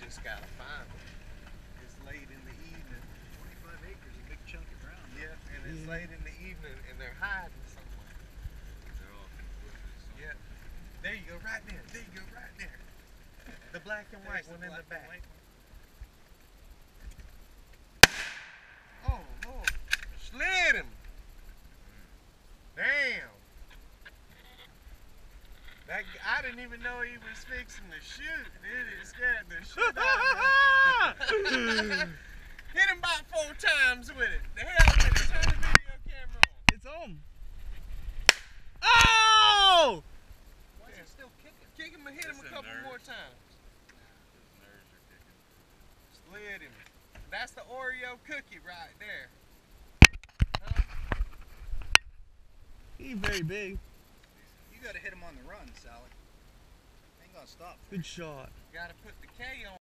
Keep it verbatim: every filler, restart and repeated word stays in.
just gotta find them. It's late in the evening. twenty-five acres, a big chunk of ground. Yeah, and it's yeah. late in the evening, and they're hiding somewhere. They're off in the bushes somewhere. Yeah. There you go, right there. There you go, right there. The black and white There's one the in the back. Oh, Lord. Slid him. Damn. That, I didn't even know he was fixing to shoot. It scared the shit out of me. Hit him about four times with it. The hell with it. Turn the video camera on. It's on. Oh! Why is it still kicking? Kick him and hit him a couple nerves. more times. His nerves are kicking. Slid him. That's the Oreo cookie right there. Huh? He's very big. You gotta hit him on the run, Sally. Ain't gonna stop. Good shot. Gotta put the K on.